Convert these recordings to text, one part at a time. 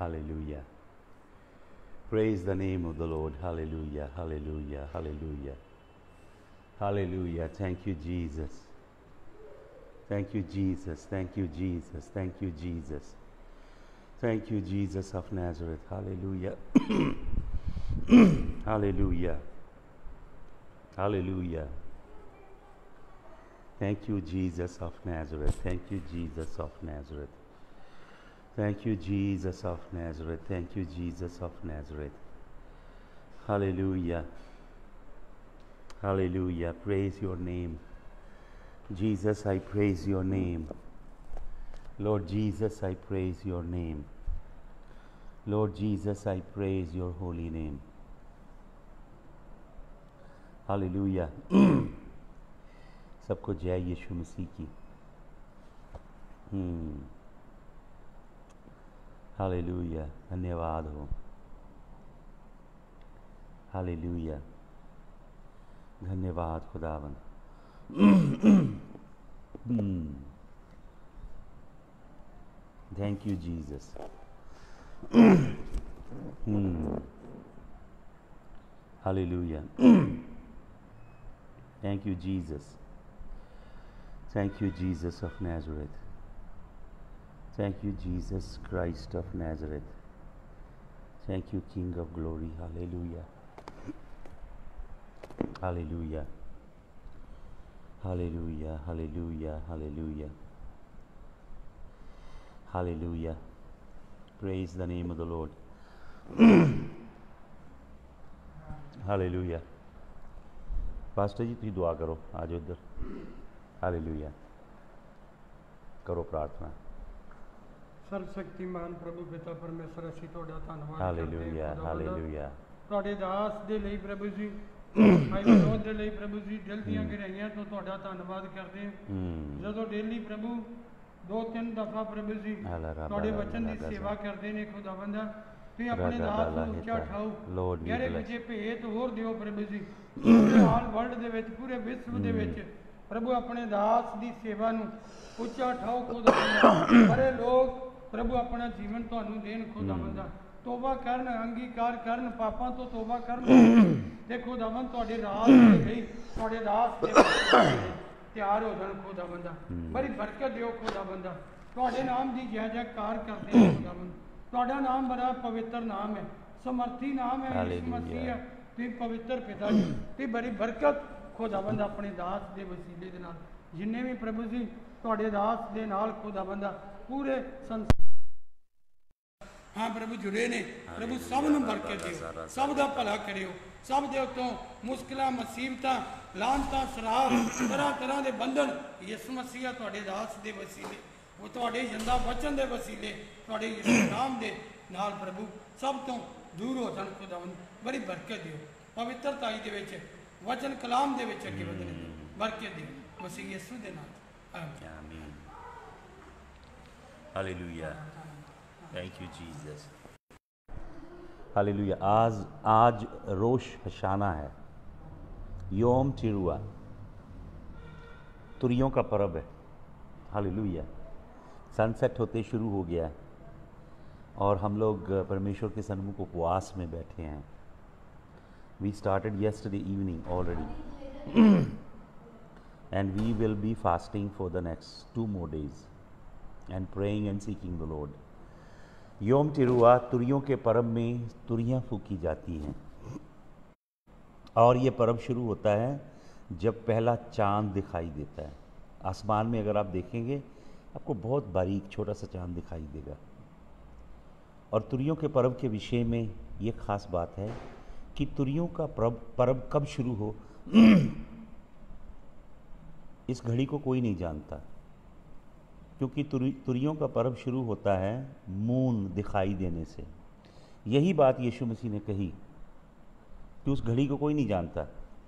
Hallelujah. Praise the name of the Lord. Hallelujah. Hallelujah. Hallelujah. Hallelujah. Thank you, Jesus. Thank you, Jesus. Thank you, Jesus. Thank you, Jesus. Thank you, Jesus of Nazareth. Hallelujah. Hallelujah. Hallelujah. Thank you, Jesus of Nazareth. Thank you, Jesus of Nazareth. Thank you, Jesus of Nazareth. Thank you, Jesus of Nazareth. Hallelujah. Hallelujah. Praise your name. Jesus, I praise your name. Lord Jesus, I praise your name. Lord Jesus, I praise your holy name. Hallelujah. सबको जय यीशु मसीह की. Hallelujah. धन्यवाद हो. Hallelujah. धन्यवाद खुदावन. Thank you, Jesus. Hallelujah. Thank you, Jesus. Thank you, Jesus of Nazareth. Thank you, Jesus Christ of Nazareth. Thank you, King of Glory. Hallelujah. Hallelujah. Hallelujah. Hallelujah. Hallelujah. Hallelujah. Praise the name of the Lord. Hallelujah. Pastor ji तुम दुआ करो. आज उधर. Hallelujah. करो प्रार्थना. सर्वशक्तिमान प्रभु पिता परमेश्वर ਅਸੀਂ ਤੁਹਾਡਾ ਧੰਨਵਾਦ हालेलुया. हालेलुया. ਤੁਹਾਡੇ ਦਾਸ ਦੇ ਲਈ ਪ੍ਰਭੂ ਜੀ ਭਾਈ ਵਿਨੋਦ ਦੇ ਲਈ ਪ੍ਰਭੂ ਜੀ ਦਿਲ ਦੀਆਂ ਗਹਿਰਾਈਆਂ ਤੋਂ ਤੁਹਾਡਾ ਧੰਨਵਾਦ ਕਰਦੇ ਹਾਂ. ਜਦੋਂ ਡੇਲੀ ਪ੍ਰਭੂ 2-3 ਦਫਾ ਪ੍ਰਭੂ ਜੀ ਤੁਹਾਡੇ ਵਚਨ ਦੀ ਸੇਵਾ ਕਰਦੇ ਨੇ ਖੁਦਾਵੰਦਾ ਤੁਸੀਂ ਆਪਣੇ ਦਾਸ ਨੂੰ ਉੱਚਾ ਠਾਓ. ਗਹਿਰੇ ਵਿੱਚ ਭੇਤ ਹੋਰ ਦਿਓ ਪ੍ਰਭੂ ਜੀ. ਆਲ ਵਰਲਡ ਦੇ ਵਿੱਚ ਪੂਰੇ ਵਿਸ਼ਵ ਦੇ ਵਿੱਚ ਪ੍ਰਭੂ ਆਪਣੇ ਦਾਸ ਦੀ ਸੇਵਾ ਨੂੰ ਉੱਚਾ ਠਾਓ ਖੁਦਾਵੰਦਾ. ਬੜੇ ਲੋਕ ਪ੍ਰਭੂ ਆਪਣਾ ਜੀਵਨ ਤੁਹਾਨੂੰ ਦੇਣ ਖੁਦਾਵੰਦਾ. ਤੋਬਾ ਕਰਨ, ਅੰਗੀਕਾਰ ਕਰਨ, ਪਾਪਾਂ ਤੋਂ ਤੋਬਾ ਕਰਨ ਤੇ ਖੁਦਾਵੰਦ ਤੁਹਾਡੇ ਰਾਜ ਦੇ ਲਈ ਤੁਹਾਡੇ ਦਾਸ ਦੇ ਤਿਆਰ ਹੋ ਜਾਣ ਖੁਦਾਵੰਦਾ. ਬੜੀ ਬਰਕਤ ਦਿਓ ਖੁਦਾਵੰਦਾ. ਤੁਹਾਡੇ ਨਾਮ ਦੀ ਜੈ ਜੈਕਾਰ ਕਰਦੇ ਹਾਂ ਖੁਦਾਵੰਦ. ਤੁਹਾਡਾ ਨਾਮ ਬੜਾ ਪਵਿੱਤਰ ਨਾਮ ਹੈ, ਸਮਰਥੀ ਨਾਮ ਹੈ. ਯਿਸੂ ਮਸੀਹ ਤੁਸੀਂ ਪਵਿੱਤਰ ਪਿਤਾ ਜੀ ਤੇ ਬੜੀ ਬਰਕਤ ਖੁਦਾਵੰਦ ਆਪਣੇ ਦਾਸ ਦੇ ਵਸੀਲੇ ਦੇ ਨਾਲ ਜਿੰਨੇ ਵੀ ਪ੍ਰਭੂ ਜੀ ਤੁਹਾਡੇ ਦਾਸ ਦੇ ਨਾਲ ਖੁਦਾਵੰਦਾ ਪੂਰੇ ਸੰਸਾਰ ਹਾਂ ਪ੍ਰਭੂ ਜੁੜੇ ਨੇ ਪ੍ਰਭੂ ਸਭ ਨੂੰ ਬਰਕਤ ਦਿਓ, ਸਭ ਦਾ ਭਲਾ ਕਰਿਓ. ਸਭ ਦੇ ਉੱਤੋਂ ਮੁਸ਼ਕਿਲਾਂ, ਮੁਸੀਬਤਾਂ, ਲਾਂਤਾਂ, ਸਰਾਪ, ਤਰ੍ਹਾਂ ਤਰ੍ਹਾਂ ਦੇ ਬੰਧਨ ਯਿਸੂ ਮਸੀਹ ਤੁਹਾਡੇ ਦਾਸ ਦੇ ਵਸੀਲੇ ਉਹ ਤੁਹਾਡੇ ਜਿੰਦਾ ਵਚਨ ਦੇ ਵਸੀਲੇ ਤੁਹਾਡੇ ਯਿਸੂ ਨਾਮ ਦੇ ਨਾਲ ਪ੍ਰਭੂ ਸਭ ਤੋਂ ਦੂਰ ਹੋ ਜਾਣ ਖੁਦਾਵੰਦ. ਬੜੀ ਬਰਕਤ ਦਿਓ. ਪਵਿੱਤਰਤਾਈ ਦੇ ਵਿੱਚ ਵਚਨ ਕਲਾਮ ਦੇ ਵਿੱਚ ਅੱਗੇ ਵਧਣੇ ਬਰਕਤ ਦਿਓ ਮਸੀਹ ਯਿਸੂ ਦੇ ਨਾਮ. आमीन. Hallelujah. Thank you, Jesus. Hallelujah. आज रोश हशाना है. योम चिरुआ. तुरियों का पर्व है. हालेलुया. सनसेट होते शुरू हो गया है और हम लोग परमेश्वर के सन्मुख उपवास में बैठे हैं. We started yesterday evening already. And we will be fasting for the next 2 more days and praying and seeking the Lord. योम तिरुआ तुरियों के पर्व में तुरियां फूकी जाती हैं और ये पर्व शुरू होता है जब पहला चांद दिखाई देता है. आसमान में अगर आप देखेंगे आपको बहुत बारीक छोटा सा चांद दिखाई देगा. और तुरियों के पर्व के विषय में ये खास बात है कि तुरियों का पर्व कब शुरू हो इस घड़ी को कोई नहीं जानता, क्योंकि तुरियों का पर्व शुरू होता है मून दिखाई देने से. यही बात यीशु मसीह ने कही कि उस घड़ी को कोई नहीं जानता,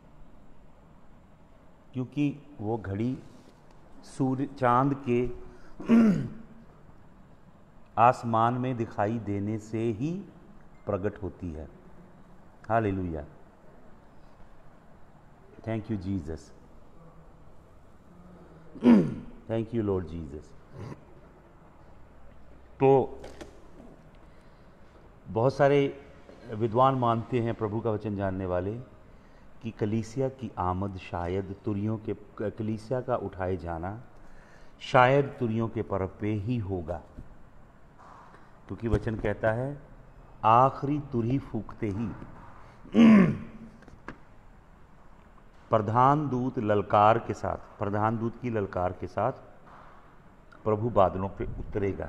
क्योंकि वो घड़ी सूर्य चांद के आसमान में दिखाई देने से ही प्रकट होती है. Hallelujah. Thank you Jesus. Thank you Lord Jesus. तो बहुत सारे विद्वान मानते हैं, प्रभु का वचन जानने वाले, कि कलीसिया की आमद शायद तुरियों के, कलीसिया का उठाए जाना शायद तुरियों के पर्व पे ही होगा, क्योंकि वचन कहता है आखिरी तुरही फूकते ही प्रधान दूत ललकार के साथ, प्रधान दूत की ललकार के साथ प्रभु बादलों पे उतरेगा।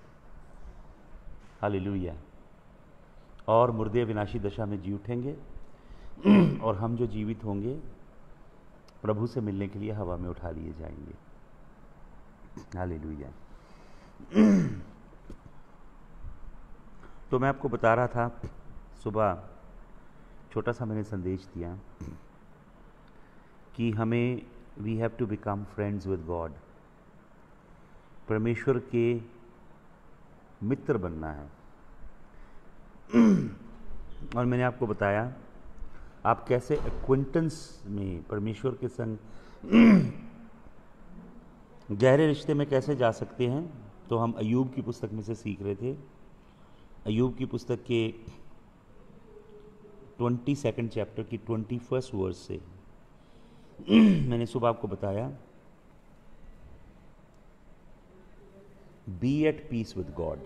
हालेलुया। और मुर्दे विनाशी दशा में जी उठेंगे और हम जो जीवित होंगे प्रभु से मिलने के लिए हवा में उठा लिए जाएंगे। हालेलुया। तो मैं आपको बता रहा था, सुबह छोटा सा मैंने संदेश दिया कि हमें we have to become friends with God, परमेश्वर के मित्र बनना है। और मैंने आपको बताया आप कैसे एक्विंटेंस में परमेश्वर के संग गहरे रिश्ते में कैसे जा सकते हैं। तो हम अय्यूब की पुस्तक में से सीख रहे थे। अय्यूब की पुस्तक के 22nd चैप्टर की 21st वर्स से मैंने सुबह आपको बताया, be at peace with God.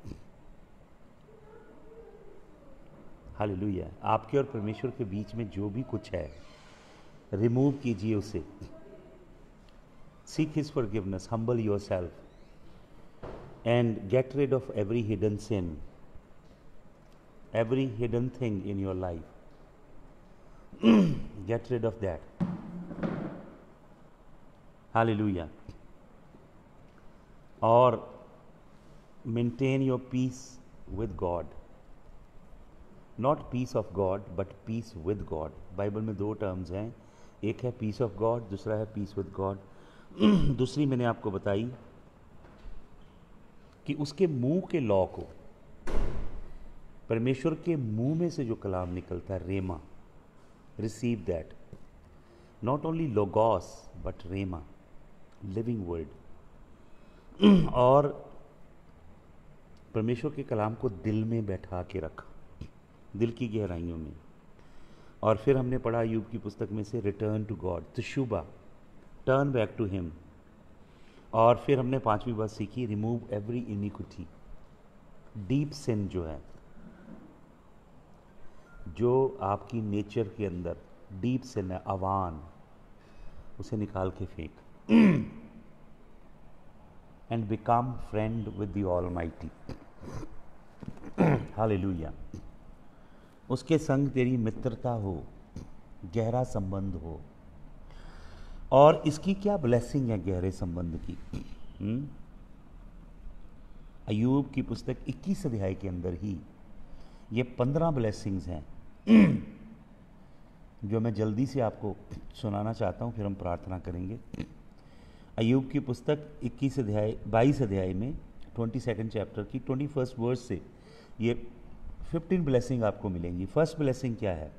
Hallelujah. आपके और परमेश्वर के बीच में जो भी कुछ है रिमूव कीजिए उसे। Seek his forgiveness, humble yourself and get rid of every hidden sin, every hidden thing in your life. Get rid of that. Hallelujah. और maintain your peace with God. Not peace of God, but peace with God. Bible में दो terms हैं, एक है peace of God, दूसरा है peace with God. दूसरी मैंने आपको बताई कि उसके मुंह के लॉ को, परमेश्वर के मुंह में से जो कलाम निकलता है, rhema, receive that. Not only logos but rhema, living word. और परमेश्वर के कलाम को दिल में बैठा के रखा, दिल की गहराइयों में। और फिर हमने पढ़ा अय्यूब की पुस्तक में से return to God, teshuvah, turn back to him. और फिर हमने 5वीं बात सीखी, remove every iniquity, deep sin जो है, जो आपकी नेचर के अंदर डीप सिन है, अवान, उसे निकाल के फेंक। And become friend with the almighty. Hallelujah. उसके संग तेरी मित्रता हो, गहरा संबंध हो। और इसकी क्या ब्लेसिंग है गहरे संबंध की। अय्यूब की पुस्तक 21 अध्याय के अंदर ही ये 15 ब्लेसिंग्स हैं जो मैं जल्दी से आपको सुनाना चाहता हूँ, फिर हम प्रार्थना करेंगे। अय्यूब की पुस्तक 22 अध्याय में 22nd चैप्टर की 21st वर्स से ये 15 ब्लेसिंग आपको मिलेंगी। फर्स्ट ब्लेसिंग क्या है?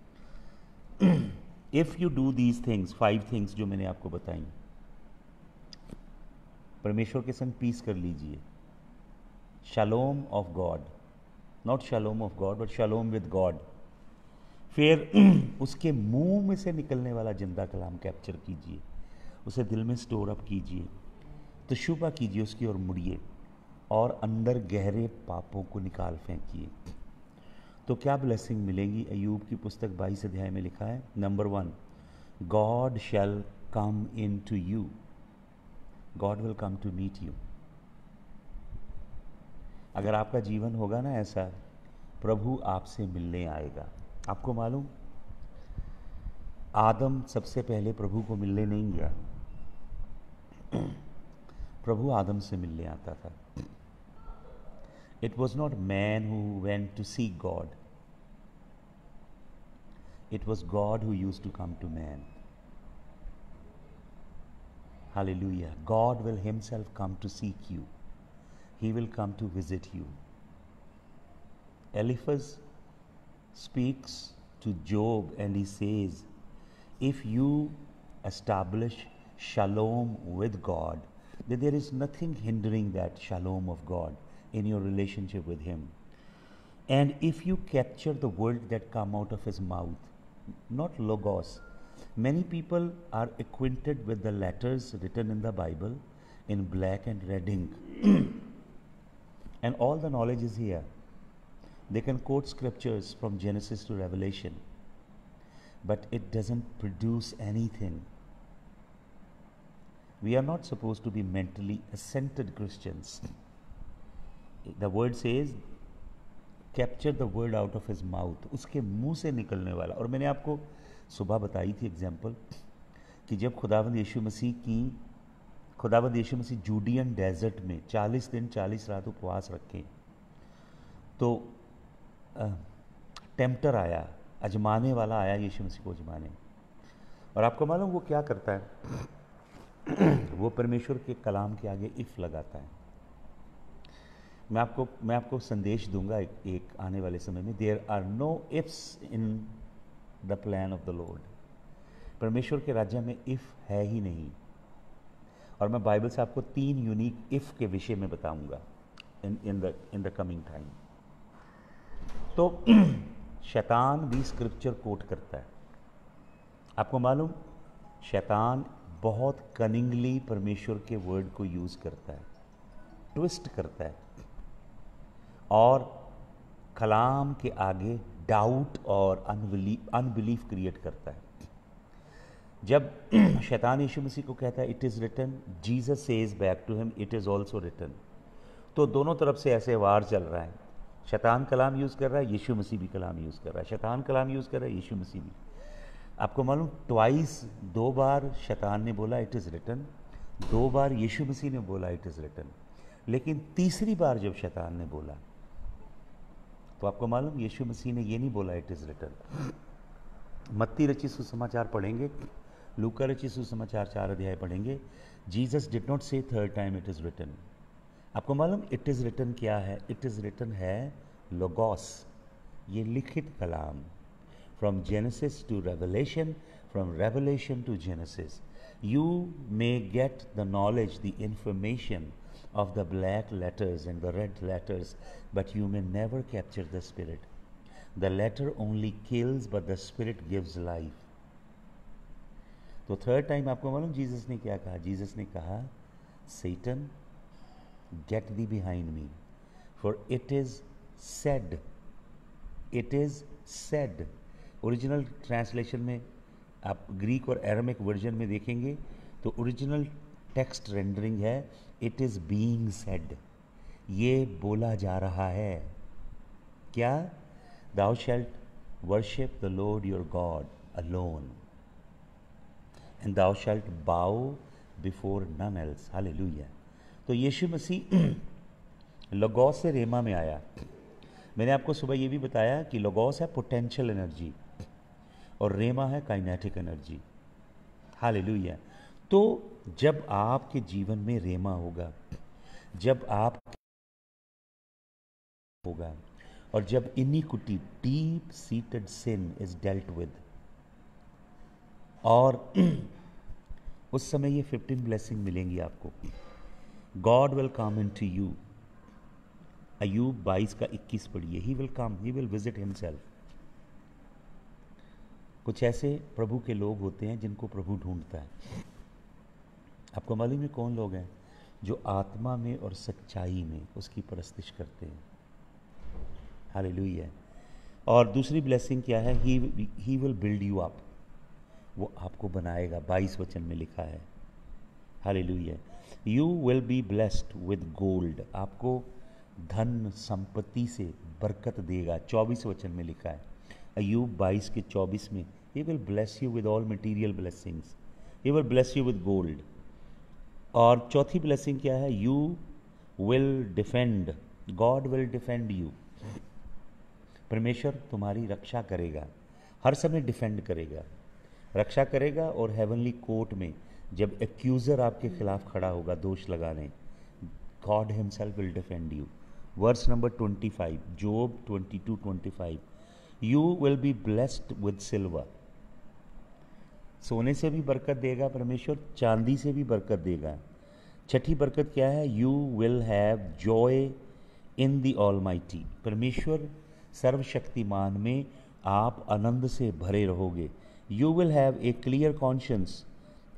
If you do these things, 5 things जो मैंने आपको बताई, परमेश्वर के संग पीस कर लीजिए। Shalom of God, not shalom of God but shalom with God. फिर उसके मुंह में से निकलने वाला जिंदा कलाम कैप्चर कीजिए, उसे दिल में स्टोर अप कीजिए, तशुबा कीजिए उसकी और मुड़िए, और अंदर गहरे पापों को निकाल फेंकिए। तो क्या ब्लेसिंग मिलेंगी? अय्यूब की पुस्तक 22 अध्याय में लिखा है, number 1, God shall come into you, God will come to meet you. अगर आपका जीवन होगा ना ऐसा, प्रभु आपसे मिलने आएगा। आपको मालूम, आदम सबसे पहले प्रभु को मिलने नहीं गया, प्रभु आदम से मिलने आता था। It was not man who went to seek God. It was God who used to come to man. Hallelujah. God will himself come to seek you. He will come to visit you. Eliphaz speaks to Job and he says, if you establish shalom with God, then there is nothing hindering that shalom of God in your relationship with him. And if you capture the word that come out of his mouth, not logos. Many people are acquainted with the letters written in the Bible in black and red ink. And all the knowledge is here. They can quote scriptures from Genesis to Revelation, but it doesn't produce anything. We are not supposed to be mentally assented Christians. The word says, capture the word out of his mouth, उसके मुंह से निकलने वाला। और मैंने आपको सुबह बताई थी एग्जाम्पल कि जब खुदावंद यीशु मसीह जूडियन डेजर्ट में 40 दिन 40 रात उपवास रखे, तो टेम्पटर आया, अजमाने वाला आया यीशु मसीह को अजमाने। और आपको मालूम वो क्या करता है? वो परमेश्वर के कलाम के आगे इफ़ लगाता है। मैं आपको संदेश दूंगा एक आने वाले समय में। There are no ifs in the plan of the Lord. परमेश्वर के राज्य में इफ है ही नहीं। और मैं बाइबल से आपको 3 यूनिक इफ के विषय में बताऊंगा इन द कमिंग टाइम। तो शैतान भी स्क्रिप्चर कोट करता है। आपको मालूम, शैतान बहुत कनिंगली परमेश्वर के वर्ड को यूज करता है, ट्विस्ट करता है और कलाम के आगे डाउट और अनबिलीफ क्रिएट करता है। जब शैतान यीशु मसीह को कहता है it is written, Jesus says back to him it is also written. तो दोनों तरफ से ऐसे वार चल रहा है। शैतान कलाम यूज़ कर रहा है, यीशु मसीह भी कलाम यूज़ कर रहा है। शैतान कलाम यूज़ कर रहा है, यीशु मसीह भी। आपको मालूम, ट्वाइस, 2 बार शैतान ने बोला इट इज़ रिटन, 2 बार यीशु मसीह ने बोला इट इज़ रिटन। लेकिन तीसरी बार जब शैतान ने बोला, तो आपको मालूम यीशु मसीह ने ये नहीं बोला इट इज़ रिटन। मत्ती रचित सुसमाचार पढ़ेंगे, लूका रचित सुसमाचार 4 अध्याय पढ़ेंगे, Jesus did not say third time it is written. आपको मालूम इट इज़ रिटन क्या है? इट इज़ रिटन है लोगोस, ये लिखित कलाम। From Genesis to Revelation, from Revelation to Genesis, you may get the knowledge, the information of the black letters and the red letters, but you may never capture the spirit. The letter only kills, but the spirit gives life. तो third time आपको मालूम Jesus ने क्या कहा? Jesus ने कहा, Satan, get thee behind me, for it is said, it is said। Original translation में आप ग्रीक और एरामिक वर्जन में देखेंगे तो ओरिजिनल टेक्स्ट रेंडरिंग है इट इज़ बीइंग सेड, ये बोला जा रहा है। क्या? Thou shalt worship the Lord your God alone, and thou shalt bow before none else। Hallelujah. तो यीशु मसीह लोगोस से रेमा में आया। मैंने आपको सुबह ये भी बताया कि लोगोस है पोटेंशियल एनर्जी और रेमा है काइनेटिक एनर्जी। हालेलुया। तो जब आपके जीवन में रेमा होगा, जब आप होगा, और जब iniquity, deep seated sin is dealt with, और उस समय ये 15 ब्लेसिंग मिलेंगी आपको। God will come into you. अय्यूब 22 का 21 पढ़िए। He will come, he will visit himself. कुछ ऐसे प्रभु के लोग होते हैं जिनको प्रभु ढूंढता है। आपको मालूम है कौन लोग हैं? जो आत्मा में और सच्चाई में उसकी परस्तिश करते हैं। हालेलुया। और दूसरी ब्लेसिंग क्या है? He will build you up, वो आपको बनाएगा। 22 वचन में लिखा है। Hallelujah. You will be blessed with gold, आपको धन संपत्ति से बरकत देगा। 24 वचन में लिखा है। अय्यूब 22 के 24 में, he will bless you with all material blessings, he will bless you with gold. और चौथी ब्लेसिंग क्या है? You will defend, God will defend you. परमेश्वर तुम्हारी रक्षा करेगा, हर समय डिफेंड करेगा, रक्षा करेगा। और हेवनली कोर्ट में जब एक्यूजर आपके खिलाफ खड़ा होगा दोष लगाने, God himself will defend you. Verse number 25, Job 22:25, you will be blessed with silver. सोने से भी बरकत देगा परमेश्वर, चांदी से भी बरकत देगा। छठी बरकत क्या है? You will have joy in the almighty. परमेश्वर सर्वशक्तिमान में आप आनंद से भरे रहोगे। You will have a clear conscience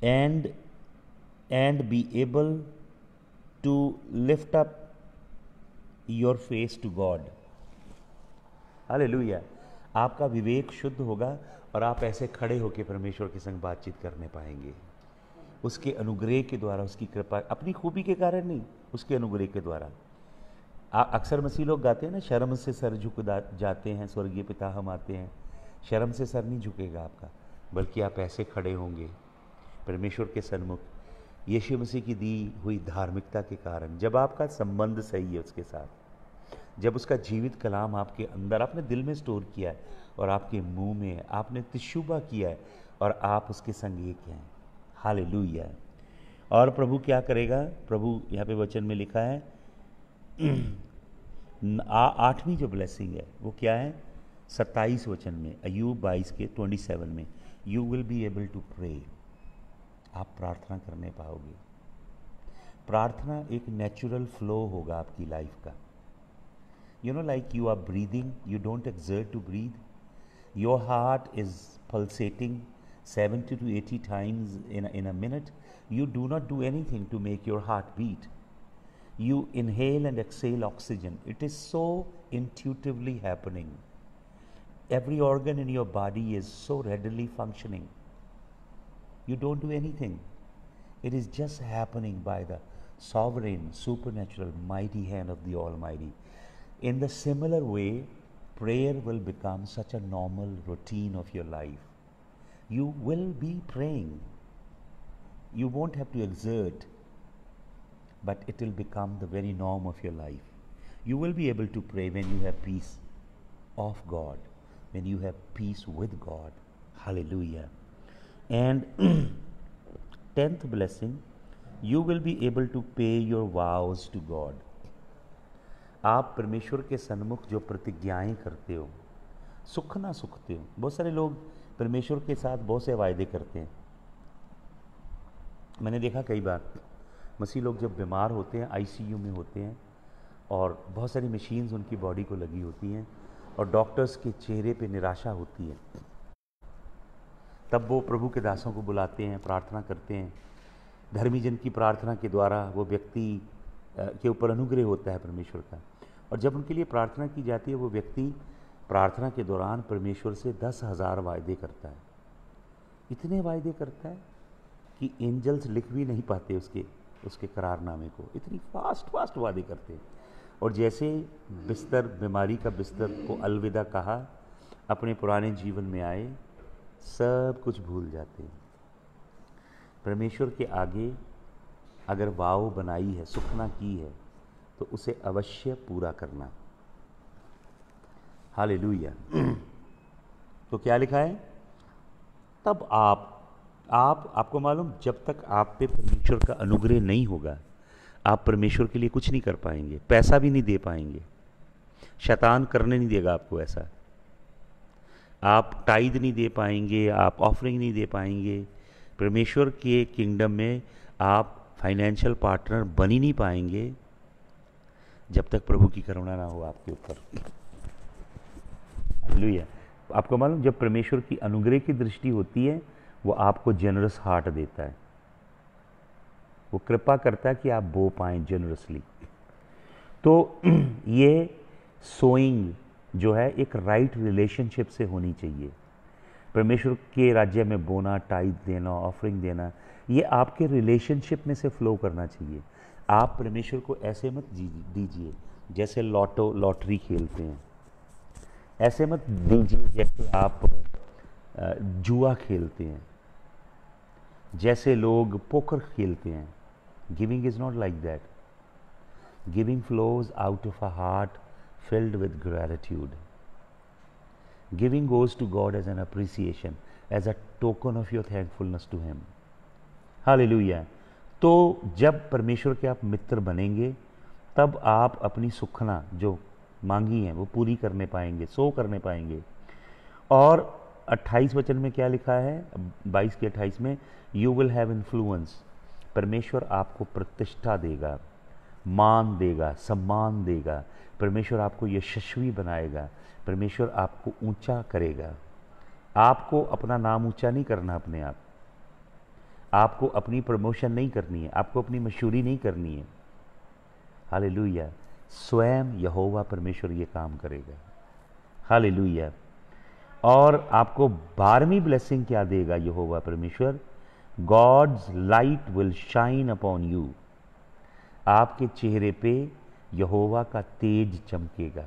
and be able to lift up your face to God. Hallelujah. आपका विवेक शुद्ध होगा और आप ऐसे खड़े होकर परमेश्वर के संग बातचीत करने पाएंगे, उसके अनुग्रह के द्वारा, उसकी कृपा, अपनी खूबी के कारण नहीं, उसके अनुग्रह के द्वारा। अक्सर मसीह लोग गाते हैं ना, शर्म से सर झुक जाते हैं स्वर्गीय पिता हम आते हैं। शर्म से सर नहीं झुकेगा आपका, बल्कि आप ऐसे खड़े होंगे परमेश्वर के सन्मुख यीशु मसीह की दी हुई धार्मिकता के कारण। जब आपका संबंध सही है उसके साथ, जब उसका जीवित कलाम आपके अंदर, आपने दिल में स्टोर किया है और आपके मुंह में आपने तशुबा किया है और आप उसके संग एक हैं। हालेलुया। और प्रभु क्या करेगा? प्रभु यहाँ पे वचन में लिखा है, 8वीं जो ब्लेसिंग है वो क्या है? 27 वचन में, अय्यूब 22 के 27 में, you will be able to pray. आप प्रार्थना करने पाओगे। प्रार्थना एक नेचुरल फ्लो होगा आपकी लाइफ का। You know, like you are breathing, you don't exert to breathe. Your heart is pulsating 70 to 80 times in a minute. You do not do anything to make your heart beat. You inhale and exhale oxygen. It is so intuitively happening. Every organ in your body is so readily functioning. You don't do anything. It is just happening by the sovereign, supernatural, mighty hand of the Almighty. In the similar way, prayer will become such a normal routine of your life. You will be praying. You won't have to exert, but it will become the very norm of your life. You will be able to pray when you have peace of God, when you have peace with God. Hallelujah. And 10th blessing, you will be able to pay your vows to God. आप परमेश्वर के सन्मुख जो प्रतिज्ञाएं करते हो, सुख ना सुखते हो। बहुत सारे लोग परमेश्वर के साथ बहुत से वायदे करते हैं। मैंने देखा कई बार मसीह लोग जब बीमार होते हैं, आईसीयू में होते हैं और बहुत सारी मशीन्स उनकी बॉडी को लगी होती हैं और डॉक्टर्स के चेहरे पे निराशा होती है, तब वो प्रभु के दासों को बुलाते हैं, प्रार्थना करते हैं। धर्मी जन की प्रार्थना के द्वारा वो व्यक्ति के ऊपर अनुग्रह होता है परमेश्वर का। और जब उनके लिए प्रार्थना की जाती है, वो व्यक्ति प्रार्थना के दौरान परमेश्वर से 10,000 वायदे करता है। इतने वायदे करता है कि एंजल्स लिख भी नहीं पाते उसके करारनामे को। इतनी फास्ट वादे करते हैं। और जैसे बिस्तर, बीमारी का बिस्तर को अलविदा कहा, अपने पुराने जीवन में आए, सब कुछ भूल जाते हैं। परमेश्वर के आगे अगर वाव बनाई है, सुखना की है, तो उसे अवश्य पूरा करना। हालेलुया। तो क्या लिखा है? तब आपको मालूम, जब तक आप पे परमेश्वर का अनुग्रह नहीं होगा, आप परमेश्वर के लिए कुछ नहीं कर पाएंगे, पैसा भी नहीं दे पाएंगे। शैतान करने नहीं देगा आपको ऐसा। आप टाइद नहीं दे पाएंगे, आप ऑफरिंग नहीं दे पाएंगे। परमेश्वर के किंगडम में आप फाइनेंशियल पार्टनर बन ही नहीं पाएंगे जब तक प्रभु की करुणा ना हो आपके ऊपर। हालेलुया। आपको मालूम, जब परमेश्वर की अनुग्रह की दृष्टि होती है, वो आपको जेनरस हार्ट देता है। वो कृपा करता है कि आप बो पाएं जेनरसली। तो ये सोइंग जो है एक राइट रिलेशनशिप से होनी चाहिए। परमेश्वर के राज्य में बोना, टाइद देना, ऑफरिंग देना, ये आपके रिलेशनशिप में से फ्लो करना चाहिए। आप परमेश्वर को ऐसे मत दीजिए जैसे लॉटरी खेलते हैं। ऐसे मत दीजिए जैसे आप जुआ खेलते हैं, जैसे लोग पोकर खेलते हैं। Giving is not like that. Giving flows out of a heart filled with gratitude. Giving goes to God as an appreciation, as a token of your thankfulness to Him. Hallelujah. तो जब परमेश्वर के आप मित्र बनेंगे, तब आप अपनी सुखना जो मांगी है वो पूरी करने पाएंगे, सो करने पाएंगे। और 28 वचन में क्या लिखा है? 22 के 28 में, यू विल हैव इन्फ्लुएंस। परमेश्वर आपको प्रतिष्ठा देगा। मान देगा, सम्मान देगा। परमेश्वर आपको यशस्वी बनाएगा, परमेश्वर आपको ऊंचा करेगा। आपको अपना नाम ऊंचा नहीं करना अपने आप, आपको अपनी प्रमोशन नहीं करनी है, आपको अपनी मशहूरी नहीं करनी है। हालेलुया। स्वयं यहोवा परमेश्वर ये काम करेगा। हालेलुया। और आपको 12वीं ब्लेसिंग क्या देगा यहोवा परमेश्वर? God's light will shine upon you. आपके चेहरे पे यहोवा का तेज चमकेगा,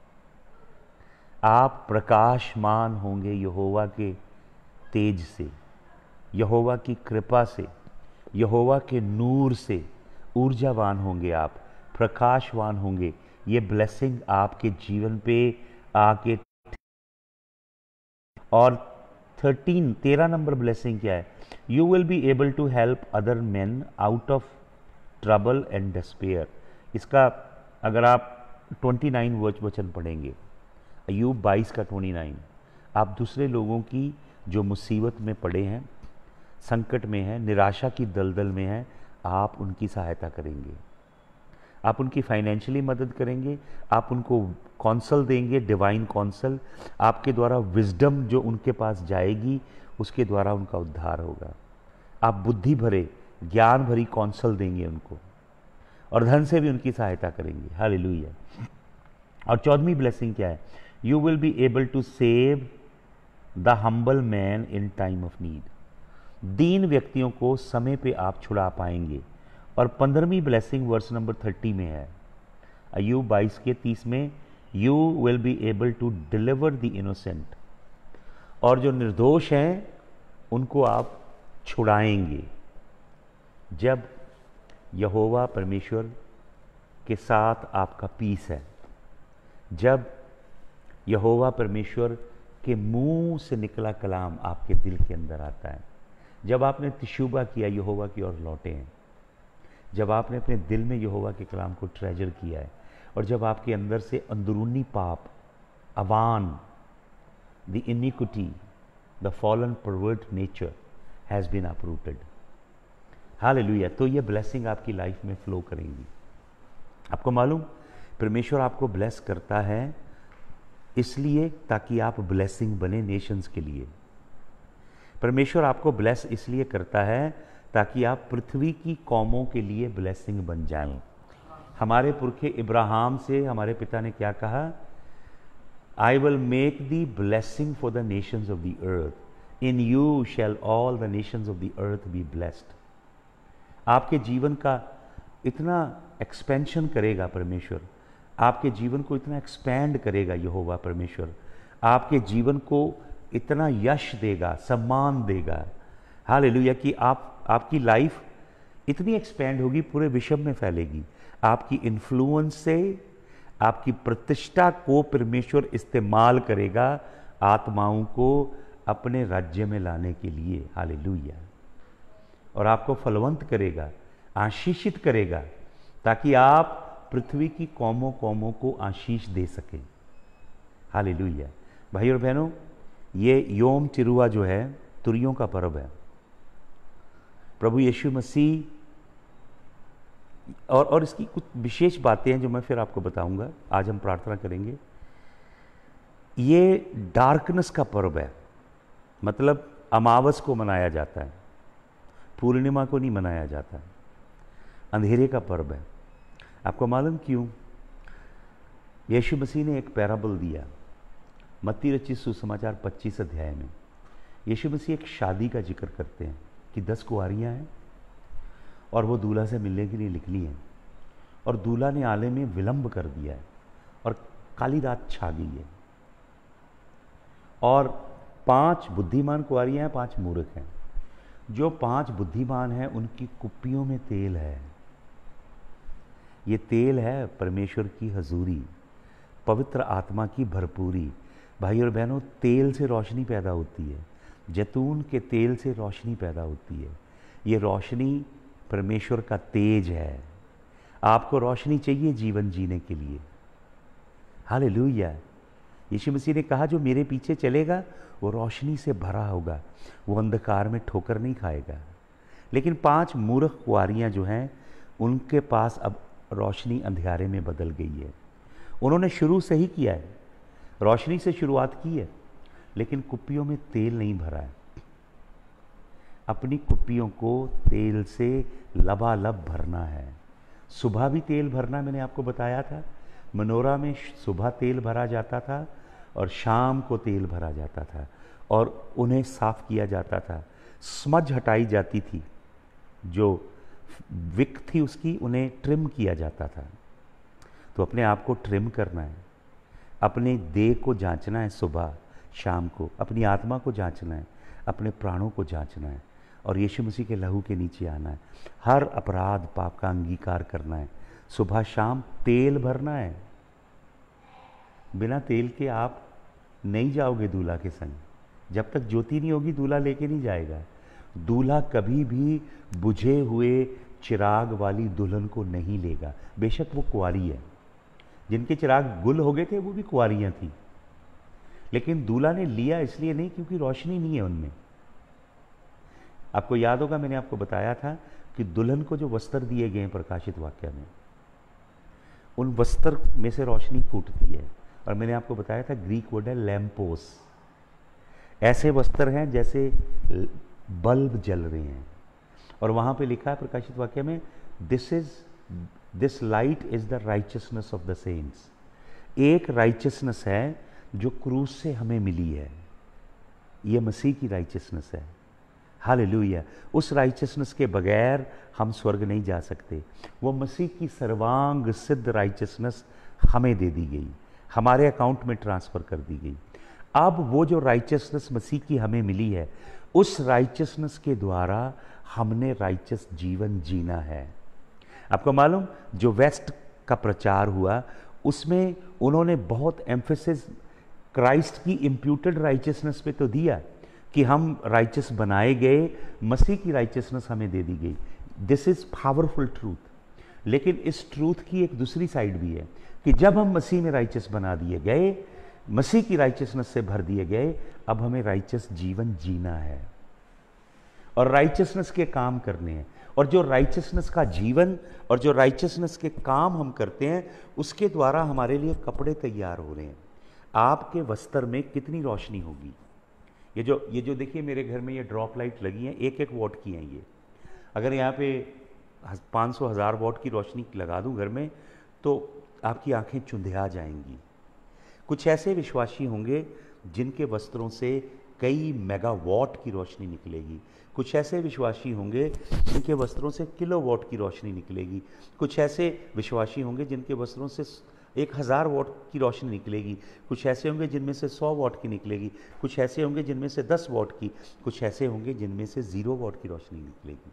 आप प्रकाशमान होंगे यहोवा के तेज से, यहोवा की कृपा से, यहोवा के नूर से ऊर्जावान होंगे, आप प्रकाशवान होंगे। ये ब्लेसिंग आपके जीवन पे आके। और 13 नंबर ब्लेसिंग क्या है? You will be able to help other man out of trouble and despair. इसका अगर आप 29 वचन पढ़ेंगे, अय्यूब 22 का 29, आप दूसरे लोगों की जो मुसीबत में पड़े हैं, संकट में हैं, निराशा की दलदल में हैं, आप उनकी सहायता करेंगे, आप उनकी फाइनेंशियली मदद करेंगे, आप उनको कौंसल देंगे, डिवाइन कौंसल। आपके द्वारा विजडम जो उनके पास जाएगी, उसके द्वारा उनका उद्धार होगा। आप बुद्धि भरे, ज्ञान भरी कौंसल देंगे उनको, और धन से भी उनकी सहायता करेंगे। हालेलुया। और 14वीं ब्लेसिंग क्या है? You will be able to save the humble man in time of need. दीन व्यक्तियों को समय पे आप छुड़ा पाएंगे। और 15वीं ब्लेसिंग वर्स नंबर 30 में है, अय्यूब 22 के 30 में, you will be able to deliver the innocent. और जो निर्दोष हैं उनको आप छुड़ाएंगे। जब यहोवा परमेश्वर के साथ आपका पीस है, जब यहोवा परमेश्वर के मुंह से निकला कलाम आपके दिल के अंदर आता है, जब आपने तशूबा किया, यहोवा की ओर लौटे हैं, जब आपने अपने दिल में यहोवा के कलाम को ट्रेजर किया है, और जब आपके अंदर से अंदरूनी पाप, अवान, the iniquity, the fallen pervert nature has been uprooted. Hallelujah. तो ये ब्लेसिंग आपकी लाइफ में फ्लो करेंगी। आपको मालूम, परमेश्वर आपको ब्लेस करता है इसलिए ताकि आप ब्लेसिंग बने नेशंस के लिए। परमेश्वर आपको ब्लेस इसलिए करता है ताकि आप पृथ्वी की कौमों के लिए ब्लेसिंग बन जाएं। हमारे पुरखे इब्राहिम से हमारे पिता ने क्या कहा? I will make the blessing for the nations of the earth, in you shall all the nations of the earth be blessed. आपके जीवन का इतना एक्सपेंशन करेगा परमेश्वर, आपके जीवन को इतना एक्सपैंड करेगा यहोवा परमेश्वर, आपके जीवन को इतना यश देगा, सम्मान देगा। हालेलुया। कि आपकी लाइफ इतनी एक्सपैंड होगी, पूरे विश्व में फैलेगी। आपकी इन्फ्लुएंस से आपकी प्रतिष्ठा को परमेश्वर इस्तेमाल करेगा आत्माओं को अपने राज्य में लाने के लिए। हालेलुया। और आपको फलवंत करेगा, आशीषित करेगा, ताकि आप पृथ्वी की कौमों को आशीष दे सकें। हालेलुया। भाई और बहनों, ये योम चिरुआ जो है तुरियों का पर्व है। प्रभु यीशु मसीह, और इसकी कुछ विशेष बातें हैं जो मैं फिर आपको बताऊंगा। आज हम प्रार्थना करेंगे। ये डार्कनेस का पर्व है, मतलब अमावस को मनाया जाता है, पूर्णिमा को नहीं मनाया जाता। अंधेरे का पर्व है। आपको मालूम क्यों? यीशु मसीह ने एक पैराबल दिया मत्ती रचित सुसमाचार 25 अध्याय में। यीशु मसीह एक शादी का जिक्र करते हैं कि 10 कुंवारियां हैं और वो दूल्हा से मिलने के लिए निकली हैं, और दूल्हा ने आने में विलंब कर दिया है और काली रात छा गई है। और 5 बुद्धिमान कुंवारियां हैं, 5 मूर्ख हैं। जो 5 बुद्धिमान हैं उनकी कुप्पियों में तेल है। ये तेल है परमेश्वर की हजूरी, पवित्र आत्मा की भरपूरी। भाई और बहनों, तेल से रोशनी पैदा होती है, जैतून के तेल से रोशनी पैदा होती है। ये रोशनी परमेश्वर का तेज है। आपको रोशनी चाहिए जीवन जीने के लिए। हालेलुया। यीशु मसीह ने कहा, जो मेरे पीछे चलेगा वो रोशनी से भरा होगा, वो अंधकार में ठोकर नहीं खाएगा। लेकिन 5 मूर्ख कुंवारियां जो हैं, उनके पास अब रोशनी अंधेरे में बदल गई है। उन्होंने शुरू से ही किया है, रोशनी से शुरुआत की है, लेकिन कुप्पियों में तेल नहीं भरा है। अपनी कुप्पियों को तेल से लबालब भरना है। सुबह भी तेल भरना मैंने आपको बताया था, मनोरा में सुबह तेल भरा जाता था और शाम को तेल भरा जाता था और उन्हें साफ किया जाता था, स्मज हटाई जाती थी, जो विक थी उसकी उन्हें ट्रिम किया जाता था। तो अपने आप को ट्रिम करना है, अपने देह को जांचना है, सुबह शाम को अपनी आत्मा को जांचना है, अपने प्राणों को जांचना है और यीशु मसीह के लहू के नीचे आना है। हर अपराध पाप का अंगीकार करना है, सुबह शाम तेल भरना है। बिना तेल के आप नहीं जाओगे दूल्हा के संग, जब तक ज्योति नहीं होगी दूल्हा लेके नहीं जाएगा। दूल्हा कभी भी बुझे हुए चिराग वाली दुल्हन को नहीं लेगा, बेशक वो कुंवारी है। जिनके चिराग गुल हो गए थे वो भी कुंवारियां थी, लेकिन दूल्हा ने लिया इसलिए नहीं क्योंकि रोशनी नहीं है उनमें। आपको याद होगा मैंने आपको बताया था कि दुल्हन को जो वस्त्र दिए गए हैं प्रकाशित वाक्य में, उन वस्त्र में से रोशनी फूटती है। और मैंने आपको बताया था ग्रीक वर्ड है लैम्पोस। ऐसे वस्त्र हैं जैसे बल्ब जल रहे हैं, और वहां पे लिखा है प्रकाशित वाक्य में, this light is the righteousness of the saints. एक राइचियसनेस है जो क्रूस से हमें मिली है, यह मसीह की राइचियसनेस है। हालेलुया। उस राइचियसनेस के बगैर हम स्वर्ग नहीं जा सकते। वो मसीह की सर्वांग सिद्ध राइचियसनेस हमें दे दी गई, हमारे अकाउंट में ट्रांसफर कर दी गई। अब वो जो राइचियसनेस मसीह की हमें मिली है, उस राइचियसनेस के द्वारा हमने राइचियस जीवन जीना है। आपको मालूम, जो वेस्ट का प्रचार हुआ उसमें उन्होंने बहुत एम्फेसिस क्राइस्ट की इम्प्यूटेड राइचियसनेस पे तो दिया कि हम राइचियस बनाए गए, मसीह की राइचियसनेस हमें दे दी गई। This is powerful truth. लेकिन इस ट्रूथ की एक दूसरी साइड भी है कि जब हम मसीह में राइचियस बना दिए गए, मसीह की राइचियसनेस से भर दिए गए, अब हमें राइचियस जीवन जीना है और राइचियसनेस के काम करने हैं। और जो राइचियसनेस का जीवन और जो राइचियसनेस के काम हम करते हैं, उसके द्वारा हमारे लिए कपड़े तैयार हो रहे हैं। आपके वस्त्र में कितनी रोशनी होगी? ये जो देखिए मेरे घर में ये ड्रॉप लाइट लगी हैं, 1-1 वॉट की हैं ये। अगर यहाँ पे 500,000 वॉट की रोशनी लगा दूं घर में, तो आपकी आंखें चुंधिया जाएंगी। कुछ ऐसे विश्वासी होंगे जिनके वस्त्रों से कई मेगावाट की रोशनी निकलेगी। कुछ ऐसे विश्वासी होंगे जिनके वस्त्रों से किलोवाट की रोशनी निकलेगी। कुछ ऐसे विश्वासी होंगे जिनके वस्त्रों से 1000 वॉट की रोशनी निकलेगी। कुछ ऐसे होंगे जिनमें से 100 वॉट की निकलेगी। कुछ ऐसे होंगे जिनमें से 10 वॉट की। कुछ ऐसे होंगे जिनमें से 0 वॉट की रोशनी निकलेगी।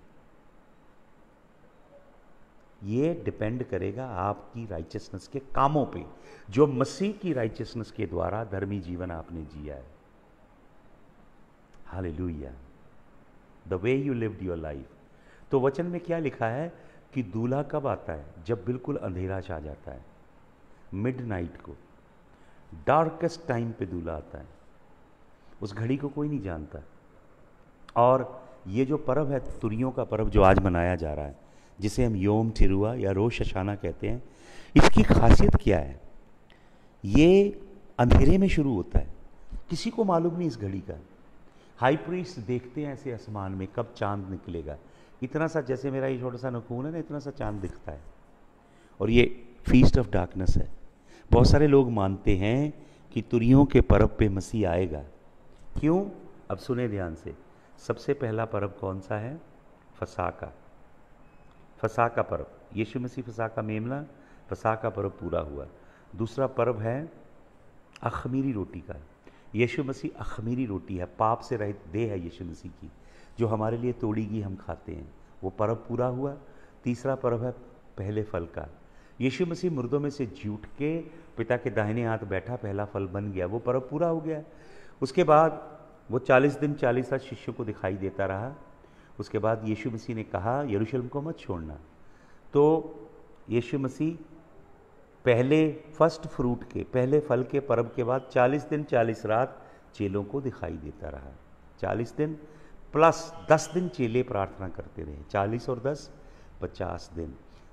ये डिपेंड करेगा आपकी राइचियसनेस के कामों पे, जो मसीह की राइचियसनेस के द्वारा धर्मी जीवन आपने जिया है। Hallelujah. The way you lived your life. तो वचन में क्या लिखा है कि दूल्हा कब आता है? जब बिल्कुल अंधेरा छा जाता है, मिडनाइट को, डार्केस्ट टाइम पे दूल्हा आता है। उस घड़ी को कोई नहीं जानता। और ये जो पर्व है, तुरियों का पर्व जो आज मनाया जा रहा है, जिसे हम योम थिरुआ या रोश हशाना कहते हैं, इसकी खासियत क्या है? ये अंधेरे में शुरू होता है, किसी को मालूम नहीं इस घड़ी का। हाई प्रीस्ट देखते हैं ऐसे आसमान में कब चांद निकलेगा। इतना सा, जैसे मेरा ये छोटा सा नखून है ना, इतना सा चांद दिखता है। और ये फीस्ट ऑफ डार्कनेस है। बहुत सारे लोग मानते हैं कि तुरियों के पर्व पे मसीह आएगा। क्यों? अब सुने ध्यान से। सबसे पहला पर्व कौन सा है? फसाका। फसाका पर्व, यीशु मसीह फसाका मेमना, फसाका पर्व पूरा हुआ। दूसरा पर्व है अखमीरी रोटी का। यीशु मसीह अखमीरी रोटी है, पाप से रहित देह है यीशु मसीह की, जो हमारे लिए तोड़ी गई, हम खाते हैं। वो पर्व पूरा हुआ। तीसरा पर्व है पहले फल का। यीशु मसीह मुर्दों में से जी उठ के पिता के दाहिने हाथ बैठा, पहला फल बन गया। वो पर्व पूरा हो गया। उसके बाद वो 40 दिन 40 रात शिष्यों को दिखाई देता रहा। उसके बाद यीशु मसीह ने कहा यरूशलेम को मत छोड़ना। तो यीशु मसीह पहले फर्स्ट फ्रूट के, पहले फल के पर्व के बाद 40 दिन 40 रात चेलों को दिखाई देता रहा। 40 दिन प्लस 10 दिन चेले प्रार्थना करते रहे। 40 और 10 50 दिन।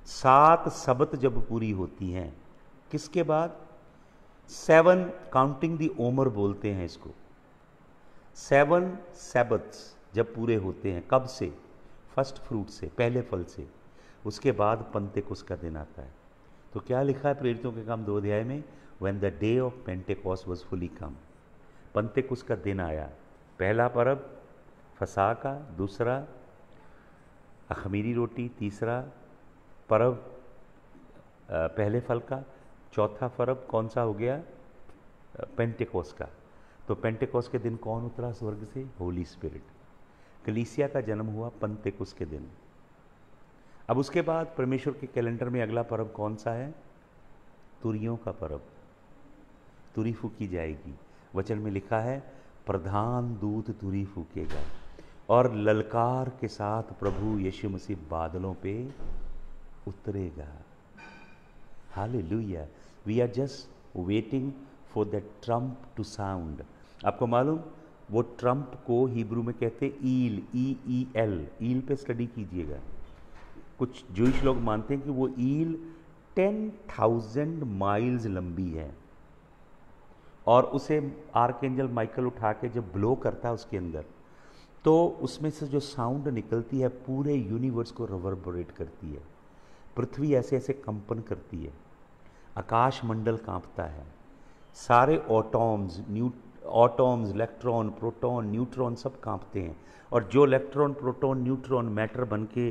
7 सब्त जब पूरी होती हैं, किसके बाद? 7 काउंटिंग दी ओमर बोलते हैं इसको। 7 सैबत्स जब पूरे होते हैं, कब से? फर्स्ट फ्रूट से, पहले फल से। उसके बाद पंतेकुस्त का दिन आता है। तो क्या लिखा है प्रेरितों के काम 2 अध्याय में? When the day of Pentecost was fully come. पंतेकुस्त का दिन आया। पहला पर्व फसह का, दूसरा अखमीरी रोटी, तीसरा पर्व पहले फल का, चौथा पर्व कौन सा हो गया? पेंटेकोस्ट का। तो पेंटेकोस्ट के दिन कौन उतरा स्वर्ग से? Holy Spirit. कलीसिया का जन्म हुआ पंतेकुस्त के दिन। अब उसके बाद परमेश्वर के कैलेंडर में अगला पर्व कौन सा है? तुरियों का पर्व। तुरी फूकी जाएगी। वचन में लिखा है प्रधान दूत तुरी फूकेगा और ललकार के साथ प्रभु यीशु मसीह बादलों पे उतरेगा। Hallelujah. We are just waiting for the trump to sound. आपको मालूम, वो ट्रम्प को हिब्रू में कहते ईल, EEL। ईल पे स्टडी कीजिएगा। कुछ जूइश लोग मानते हैं कि वो ईल 10,000 माइल्स लंबी है और उसे आर्कएंजल माइकल उठा के जब ब्लो करता है उसके अंदर, तो उसमें से जो साउंड निकलती है पूरे यूनिवर्स को रिवर्बरेट करती है। पृथ्वी ऐसे ऐसे कंपन करती है, आकाश मंडल कांपता है, सारे ऑटॉम्स, इलेक्ट्रॉन, प्रोटॉन, न्यूट्रॉन सब कांपते हैं। और जो इलेक्ट्रॉन, प्रोटॉन, न्यूट्रॉन मैटर बन के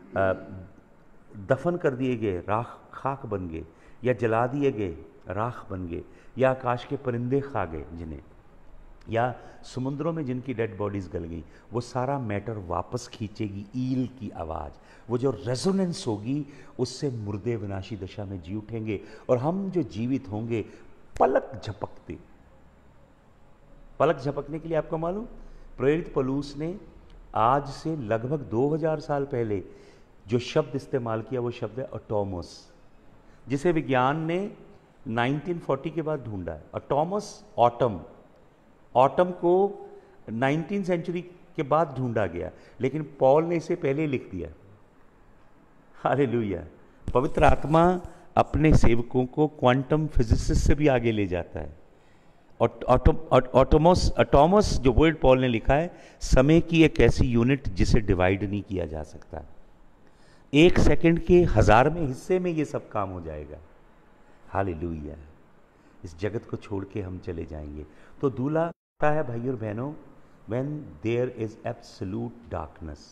दफन कर दिए गए, राख खाक बन गए, या जला दिए गए, राख बन गए, या आकाश के परिंदे खा गए जिन्हें, या समुद्रों में जिनकी डेड बॉडीज गल गई, वो सारा मैटर वापस खींचेगी ईल की आवाज़। वो जो रेजोनेंस होगी उससे मुर्दे विनाशी दशा में जी उठेंगे और हम जो जीवित होंगे पलक झपकते। पलक झपकने के लिए आपको मालूम, प्रेरित पौलुस ने आज से लगभग 2000 साल पहले जो शब्द इस्तेमाल किया वो शब्द है अटोमस, जिसे विज्ञान ने 1940 के बाद ढूंढा है। अटोमस, ऑटम को 19th सेंचुरी के बाद ढूंढा गया, लेकिन पॉल ने इसे पहले लिख दिया। हालेलुया। पवित्र आत्मा अपने सेवकों को क्वांटम फिजिसिस्ट से भी आगे ले जाता है। अटोमस जो वर्ड पॉल ने लिखा है, समय की एक ऐसी यूनिट जिसे डिवाइड नहीं किया जा सकता। 1 सेकंड के 1000वें हिस्से में ये सब काम हो जाएगा। हालेलुया। इस जगत को छोड़ के हम चले जाएंगे। तो दूल्हा आता है भाई और बहनों, when there is absolute darkness,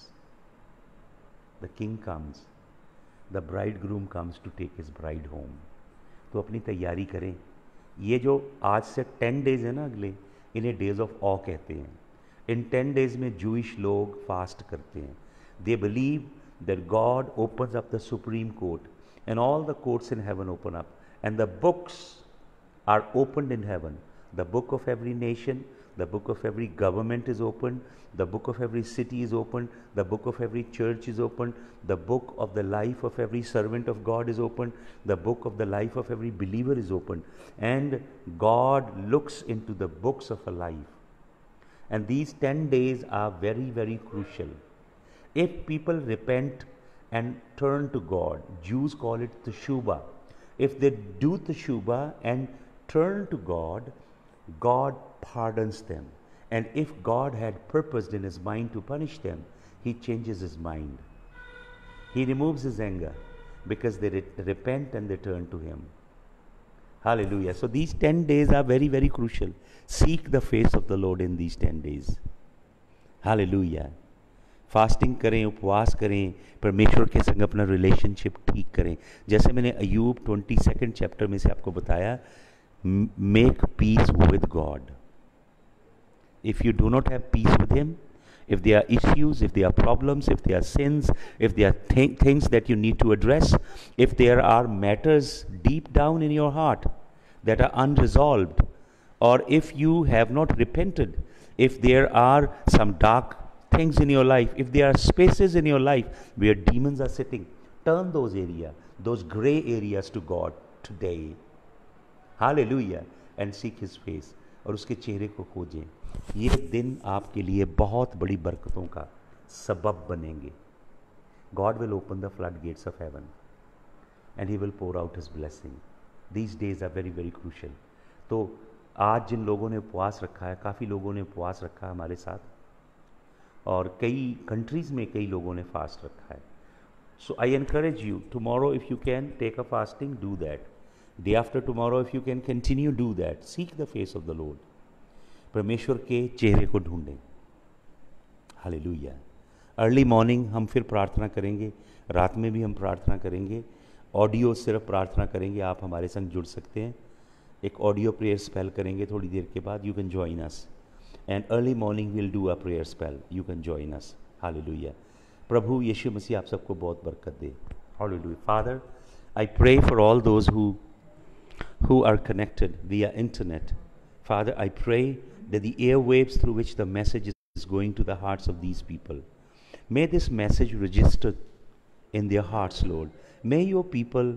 the king comes, the bridegroom comes to take his bride home। तो अपनी तैयारी करें। ये जो आज से 10 डेज है ना अगले, इन्हें डेज ऑफ ऑ कहते हैं। इन 10 डेज में जूइश लोग फास्ट करते हैं। They believe that God opens up the Supreme Court and all the courts in heaven open up and the books are opened in heaven. The book of every nation, the book of every government is opened, the book of every city is opened, the book of every church is opened, the book of the life of every servant of God is opened, the book of the life of every believer is opened, and God looks into the books of a life. And these 10 days are very, very crucial. If people repent and turn to God, Jews call it Teshuvah. If they do Teshuvah and turn to God, God pardons them. And if God had purposed in his mind to punish them, he changes his mind. He removes his anger because they repent and they turn to him. Hallelujah. So these 10 days are very, very crucial. Seek the face of the Lord in these 10 days. Hallelujah. Fasting करें, उपवास करें, परमेश्वर के संग अपना relationship ठीक करें। जैसे मैंने अय्यूब 22nd चैप्टर में से आपको बताया, make peace with God. If you do not have peace with him, if there are issues, if there are problems, if there are sins, if there are things that you need to address, if there are matters deep down in your heart that are unresolved, or if you have not repented, if there are some dark things in your life, if there are spaces in your life where demons are sitting, turn those areas, those gray areas to God today. Hallelujah. And seek his face. और उसके चेहरे को खोजें। ये दिन आपके लिए बहुत बड़ी बरकतों का सबब बनेंगे। God will open the floodgates of heaven. and He will pour out His blessing. These days are very very crucial. तो आज जिन लोगों ने उपवास रखा है, काफ़ी लोगों ने उपवास रखा है हमारे साथ, और कई कंट्रीज़ में कई लोगों ने फास्ट रखा है. So I encourage you, tomorrow if you can take a fasting, do that. Day after tomorrow if you can continue, do that. Seek the face of the Lord. परमेश्वर के चेहरे को ढूंढें. हालेलुया. अर्ली मॉर्निंग हम फिर प्रार्थना करेंगे, रात में भी हम प्रार्थना करेंगे. ऑडियो सिर्फ प्रार्थना करेंगे, आप हमारे संग जुड़ सकते हैं. एक ऑडियो प्रेयर स्पेल करेंगे थोड़ी देर के बाद. You can join us and early morning will do a prayer spell. You can join us. Hallelujah. प्रभु यीशु मसीह आप सबको बहुत बरकत दे. हालेलुया. Father, I pray for all those who are connected via internet. Father, I pray that the airwaves through which the message is going to the hearts of these people, may this message register in their hearts, Lord. May your people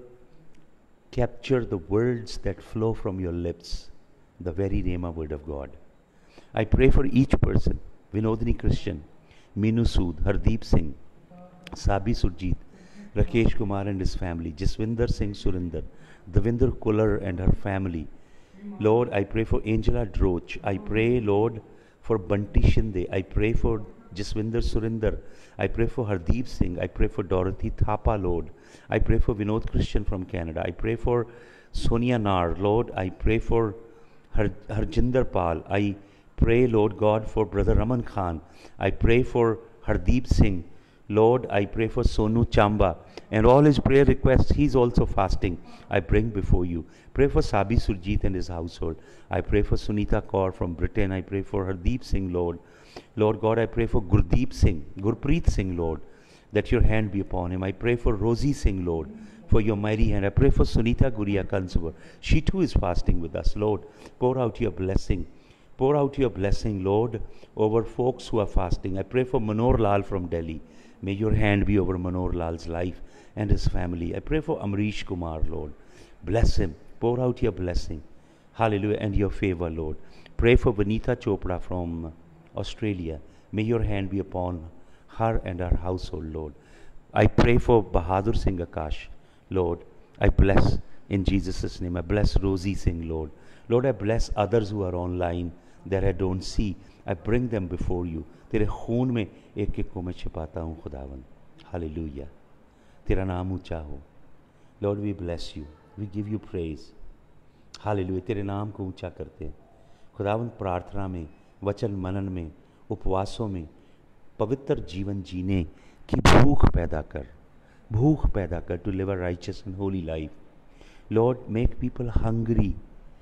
capture the words that flow from your lips, the very Rhema word of God. I pray for each person, Vinodini Christian, Minu Sood, Hardeep Singh, Sabi Surjit, Rakesh Kumar and his family, Jaswinder Singh Surinder, Davinder Kular and her family. Lord, I pray for Angela Droch. I pray, Lord, for Bunty Shinde. I pray for Jaswinder Surinder. I pray for Hardeep Singh. I pray for Dorothy Thapa, Lord. I pray for Vinod Christian from Canada. I pray for Sonia Nar, Lord. I pray for Harjinder Pal. I pray, Lord God, for Brother Raman Khan. I pray for Hardeep Singh. Lord, I pray for Sonu Chamba and all his prayer requests. He's also fasting. I bring before you. Pray for Sabi Surjit and his household. I pray for Sunita Kaur from Britain. I pray for Hardeep Singh, Lord. Lord God, I pray for Gurdeep Singh, Gurpreet Singh, Lord, that your hand be upon him. I pray for Rosie Singh, Lord, for your mighty hand. I pray for Sunita Guria Kansubur. She too is fasting with us. Lord, pour out your blessing. Pour out your blessing, Lord, over folks who are fasting. I pray for Manor Lal from Delhi. May your hand be over Manor Lal's life and his family. I pray for Amrish Kumar, Lord. Bless him. Pour out your blessing. Hallelujah. And your favor, Lord. Pray for Vanita Chopra from Australia. May your hand be upon her and her household, Lord. I pray for Bahadur Singh Akash, Lord. I bless in Jesus' name. I bless Rosie Singh, Lord. Lord, I bless others who are online that I don't see. I bring them before you. तेरे खून में एक एक को मैं छिपाता हूँ खुदावन. Hallelujah. तेरा नाम ऊंचा हो. Lord, we bless you, we give you praise. Hallelujah. तेरे नाम को ऊंचा करते हैं खुदावन. प्रार्थना में, वचन मनन में, उपवासों में पवित्र जीवन जीने की भूख पैदा कर. भूख पैदा कर to live a righteous and holy life. Lord, make people hungry,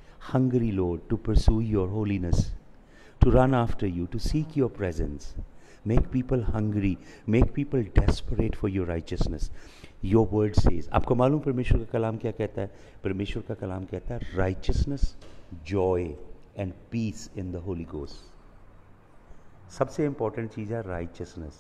Lord, to pursue your holiness, to run after you, to seek your presence. Make people hungry, make people desperate for your righteousness. Your word says, आपको मालूम परमेश्वर का कलाम क्या कहता है? परमेश्वर का कलाम कहता है righteousness, joy and peace in the Holy Ghost. सबसे important चीज़ है righteousness.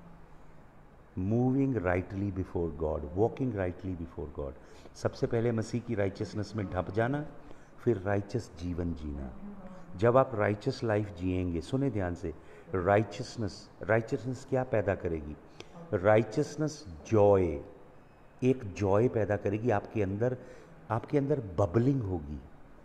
Moving rightly before God, walking rightly before God. सबसे पहले मसीह की righteousness में ढप जाना, फिर righteous जीवन जीना. जब आप राइचस लाइफ जिएंगे, सुने ध्यान से, राइचसनेस क्या पैदा करेगी? राइचसनेस जॉय, एक जॉय पैदा करेगी आपके अंदर बबलिंग होगी,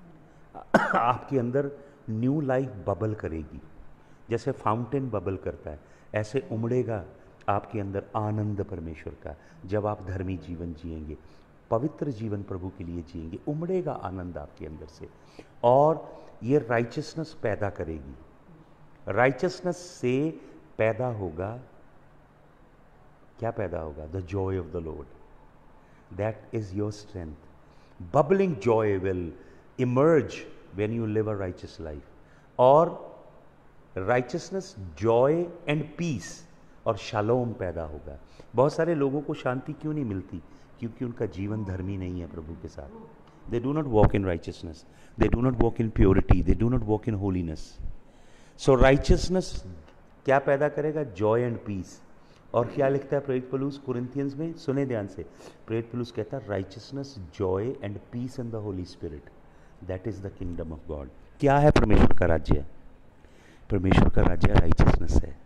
आपके अंदर न्यू लाइफ बबल करेगी. जैसे फाउंटेन बबल करता है, ऐसे उमड़ेगा आपके अंदर आनंद परमेश्वर का. जब आप धर्मी जीवन जिएंगे, पवित्र जीवन प्रभु के लिए जिएंगे, उमड़ेगा आनंद आपके अंदर से, और ये राइचसनेस पैदा करेगी. राइचसनेस से पैदा होगा, क्या पैदा होगा? The joy of the Lord. That is your strength. Bubbling joy will emerge when you live a righteous life. और राइचसनेस, जॉय एंड पीस और शालोम पैदा होगा. बहुत सारे लोगों को शांति क्यों नहीं मिलती? क्योंकि उनका जीवन धर्मी नहीं है प्रभु के साथ. They do not walk in righteousness. They do not walk in purity. They do not walk in holiness. So righteousness क्या पैदा करेगा? Joy and peace. और क्या लिखता है प्रेरित पौलुस कुरिन्थियंस में? सुने ध्यान से. प्रेरित पौलुस कहता है righteousness, joy and peace in the Holy Spirit. That is the kingdom of God. क्या है परमेश्वर का राज्य? परमेश्वर का राज्य righteousness है.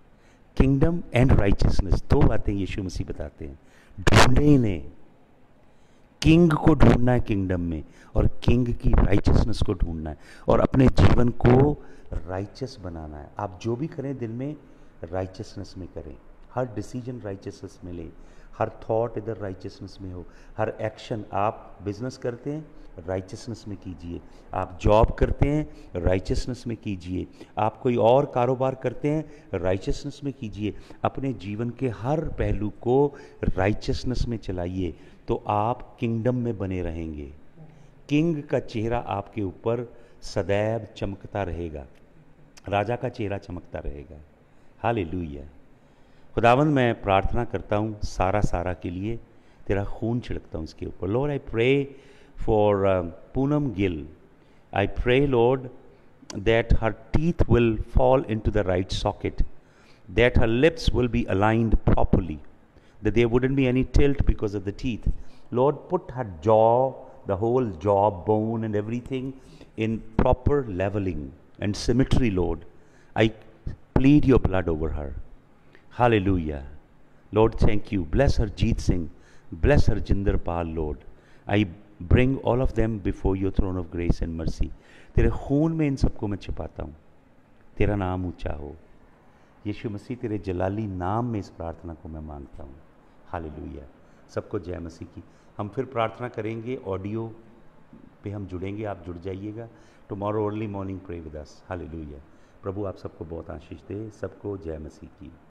Kingdom and righteousness, दो बातें यीशु मसीह बताते हैं. ढूंढे इन्हें, किंग को ढूंढना है किंगडम में, और किंग की राइचियसनेस को ढूंढना है, और अपने जीवन को राइचियस बनाना है। आप जो भी करें दिन में राइचियसनेस में करें, हर डिसीजन राइचियसनेस में लें, हर थॉट इधर राइचियसनेस में हो, हर एक्शन, आप बिजनेस करते हैं राइचियसनेस में कीजिए, आप जॉब करते हैं राइचियसनेस में कीजिए, आप कोई और कारोबार करते हैं राइचियसनेस में कीजिए, अपने जीवन के हर पहलू को राइचियसनेस में चलाइए, तो आप किंगडम में बने रहेंगे। किंग का चेहरा आपके ऊपर सदैव चमकता रहेगा, राजा का चेहरा चमकता रहेगा। हालेलुया। खुदावंद, मैं प्रार्थना करता हूँ सारा के लिए, तेरा खून छिड़कता हूँ इसके ऊपर। Lord, I pray for Poonam Gill. I pray Lord that her teeth will fall into the right socket, that her lips will be aligned properly, that there wouldn't be any tilt because of the teeth. Lord, put her jaw, the whole jaw bone and everything in proper leveling and symmetry, Lord. I plead your blood over her. Hallelujah. Lord, thank you. Bless her Jeet Singh. Bless her Jinder Pal, Lord. I bring all of them before your throne of grace and mercy. तेरे खून में इन सबको मैं छिपाता हूँ। तेरा नाम ऊंचा हो। यीशु मसीह, तेरे जलाली नाम में इस प्रार्थना को मैं मांगता हूँ। हालेलुया। सबको जय मसीह की। हम फिर प्रार्थना करेंगे, ऑडियो पे हम जुड़ेंगे, आप जुड़ जाइएगा। Tomorrow early morning pray with us. Hallelujah. प्रभु आप सबको बहुत आशीष दे। सबको जय मसीह की।